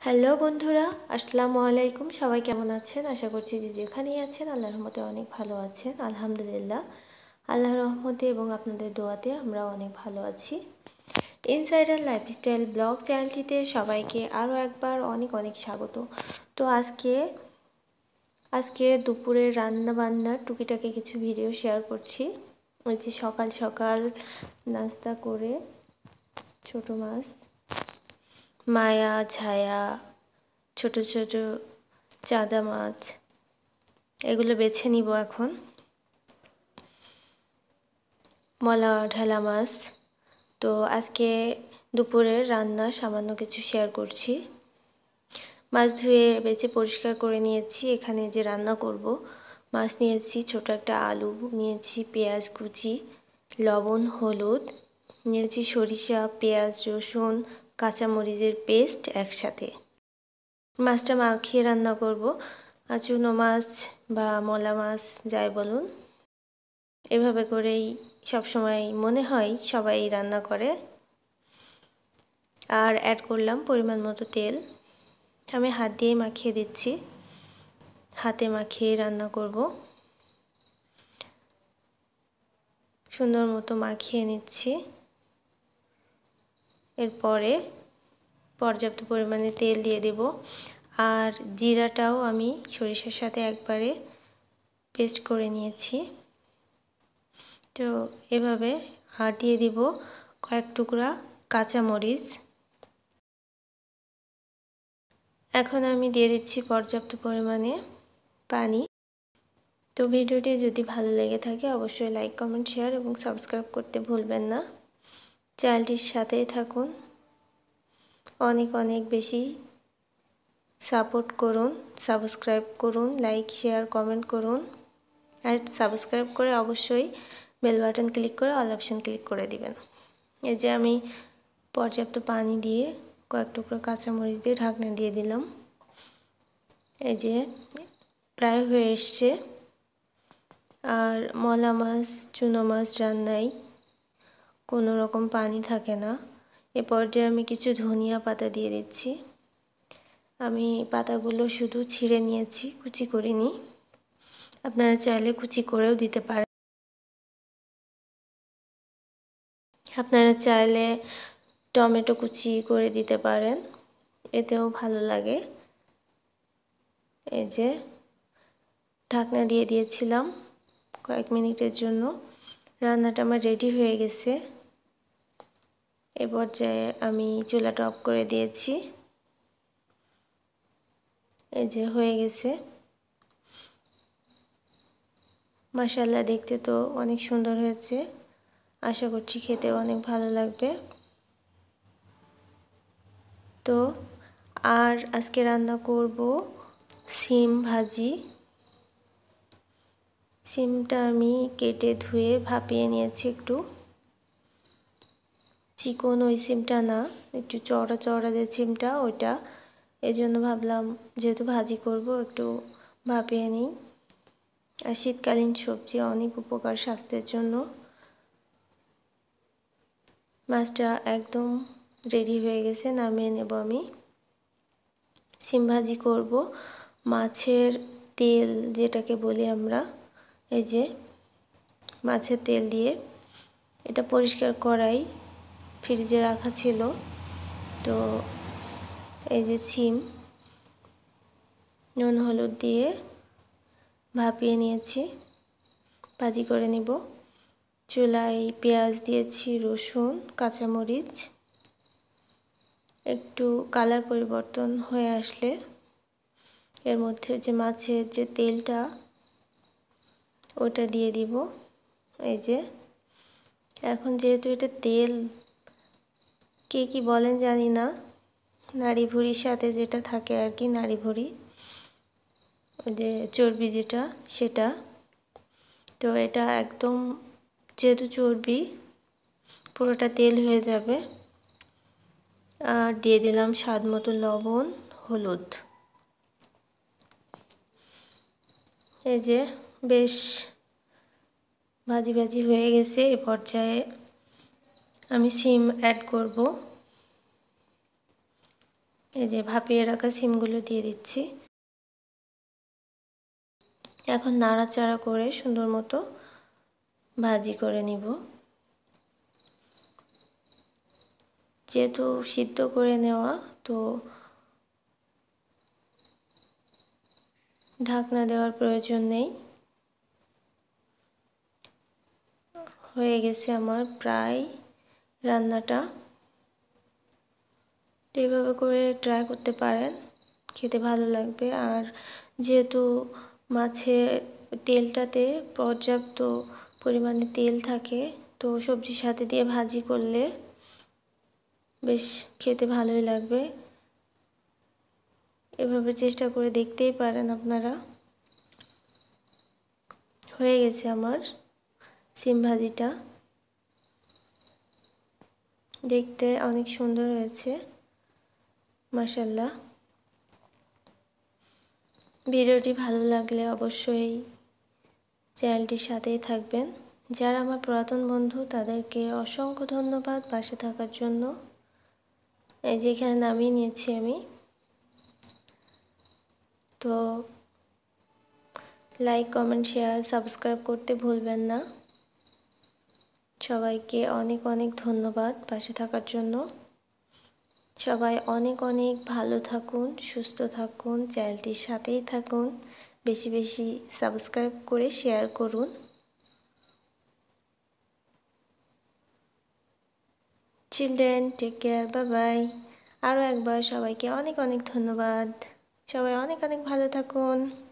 Hello বন্ধুরা, আসসালামু আলাইকুম। সবাই কেমন আছেন? আশা করছি যে যেখানেই আছেন আল্লাহর রহমতে অনেক ভালো আছেন। আলহামদুলিল্লাহ, আল্লাহর রহমতে এবং আপনাদের দোয়াতে আমরা অনেক ভালো আছি। ইনসাইডার লাইফস্টাইল ব্লগ চ্যানেলটিতে সবাইকে আরও একবার অনেক অনেক স্বাগত। তো আজকে দুপুরের রান্না বান্নার টুকিটাকি কিছু ভিডিও শেয়ার করছি। ওই যে সকাল সকাল নাস্তা করে ছোট মাছ, মায়া, ছায়া, ছোট ছোট চাঁদা মাছ এগুলো বেছে নিব এখন। মলা ঢালা মাছ। তো আজকে দুপুরের রান্না সামান্য কিছু শেয়ার করছি। মাছ ধুয়ে বেছে পরিষ্কার করে নিয়েছি। এখানে যে রান্না করব, মাছ নিয়েছি, ছোট একটা আলু নিয়েছি, পেঁয়াজ কুচি, লবণ, হলুদ নিয়েছি, সরিষা, পেঁয়াজ, রসুন, কাঁচামরিচের পেস্ট একসাথে। মাছটা মাখিয়ে রান্না করব। চুনো মাছ বা মলা মাছ যাই বলুন, এভাবে করেই সবসময় মনে হয় সবাই রান্না করে। আর অ্যাড করলাম পরিমাণ মতো তেল। আমি হাত দিয়ে মাখিয়ে দিচ্ছি, হাতে মাখিয়ে রান্না করব। সুন্দর মতো মাখিয়ে নিচ্ছি। এরপরে পর্যাপ্ত পরিমাণে তেল দিয়ে দেব। আর জিরাটাও আমি সরিষার সাথে একবারে পেস্ট করে নিয়েছি। তো এভাবে আর দিয়ে দিব কয়েক টুকরা কাঁচামরিচ। এখন আমি দিয়ে দিচ্ছি পর্যাপ্ত পরিমাণে পানি। তো ভিডিওটি যদি ভালো লেগে থাকে অবশ্যই লাইক, কমেন্ট, শেয়ার এবং সাবস্ক্রাইব করতে ভুলবেন না। চ্যানেলটির সাথেই থাকুন, অনেক অনেক বেশি সাপোর্ট করুন, সাবস্ক্রাইব করুন, লাইক, শেয়ার, কমেন্ট করুন। আর সাবস্ক্রাইব করে অবশ্যই বেল বাটন ক্লিক করে অল অপশন ক্লিক করে দিবেন। এই যে আমি পর্যাপ্ত পানি দিয়ে কয়েক টুকরো কাঁচামরিচ দিয়ে ঢাকনা দিয়ে দিলাম। এই যে প্রায় হয়ে এসছে। আর মলা মাছ, চুনো মাছ রান্নায় কোনো রকম পানি থাকে না। এ পর্যায়ে আমি কিছু ধনিয়া পাতা দিয়ে দিচ্ছি। আমি পাতাগুলো শুধু ছিঁড়ে নিয়েছি, কুচি করিনি। আপনারা চাইলে কুচি করেও দিতে পারেন। আপনারা চাইলে টমেটো কুচি করে দিতে পারেন, এতেও ভালো লাগে। এই যে ঢাকনা দিয়ে দিয়েছিলাম কয়েক মিনিটের জন্য। রান্নাটা আমার রেডি হয়ে গেছে। এ পর্যায়ে আমি চুলাটা অফ করে দিয়েছি। এই যে হয়ে গেছে। মাশাআল্লাহ, দেখতে তো অনেক সুন্দর হয়েছে। আশা করছি খেতেও অনেক ভালো লাগবে। তো আর আজকে রান্না করব সিম ভাজি। সিমটা আমি কেটে ধুয়ে ভাপিয়ে নিয়েছি। একটু চিকন ওই সিমটা না, একটু চওড়া চওড়া যে সিমটা ওইটা। এই জন্য ভাবলাম যেহেতু ভাজি করব একটু ভাপিয়ে নিই। আর শীতকালীন সবজি অনেক উপকার স্বাস্থ্যের জন্য। মাছটা একদম রেডি হয়ে গেছে, নামিয়ে নেব আমি। সিম ভাজি করব মাছের তেল যেটাকে বলি আমরা। এই যে মাছের তেল দিয়ে, এটা পরিষ্কার করাই ফ্রিজে রাখা ছিল। তো এই যে সিম নুন হলুদ দিয়ে ভাপিয়ে নিয়েছি, ভাজি করে নিব। চুলায় পেঁয়াজ দিয়েছি, রসুন, কাঁচামরিচ। একটু কালার পরিবর্তন হয়ে আসলে এর মধ্যে যে মাছের যে তেলটা ওটা দিয়ে দিব। এই যে এখন যেহেতু এটা তেল, কে কি বলেন জানি না, নাড়ি ভুঁড়ির সাথে যেটা থাকে আর কি, নাড়ি ভুঁড়ি, ওই যে চর্বি যেটা, সেটা। তো এটা একদম যেহেতু চর্বি, পুরোটা তেল হয়ে যাবে। আর দিয়ে দিলাম স্বাদ মতো লবণ, হলুদ। এই যে বেশ ভাজি ভাজি হয়ে গেছে। এ পর্যায়ে আমি সিম অ্যাড করব। এই যে ভাপিয়ে রাখা সিমগুলো দিয়ে দিচ্ছি। এখন নাড়াচাড়া করে সুন্দর মতো ভাজি করে নিব। যেহেতু সিদ্ধ করে নেওয়া, তো ঢাকনা দেওয়ার প্রয়োজন নেই। হয়ে গেছে আমার প্রায় রান্নাটা। তো এইভাবে করে ট্রাই করতে পারেন, খেতে ভালো লাগবে। আর যেহেতু মাছের তেলটাতে পর্যাপ্ত পরিমাণে তেল থাকে, তো সবজির সাথে দিয়ে ভাজি করলে বেশ খেতে ভালোই লাগবে। এভাবে চেষ্টা করে দেখতেই পারেন আপনারা। হয়ে গেছে আমার সিম ভাজিটা, দেখতে অনেক সুন্দর হয়েছে মাশাআল্লাহ। ভিডিওটি ভালো লাগলে অবশ্যই চ্যানেলটির সাথেই থাকবেন। যারা আমার পুরাতন বন্ধু তাদেরকে অসংখ্য ধন্যবাদ পাশে থাকার জন্য। এই যে এখানে নামিয়ে নিয়েছি আমি। তো লাইক, কমেন্ট, শেয়ার, সাবস্ক্রাইব করতে ভুলবেন না। সবাইকে অনেক অনেক ধন্যবাদ পাশে থাকার জন্য। সবাই অনেক অনেক ভালো থাকুন, সুস্থ থাকুন, চ্যানেলটির সাথেই থাকুন। বেশি বেশি সাবস্ক্রাইব করে শেয়ার করুন। Children, take care, bye bye. আরও একবার সবাইকে অনেক অনেক ধন্যবাদ। সবাই অনেক অনেক ভালো থাকুন।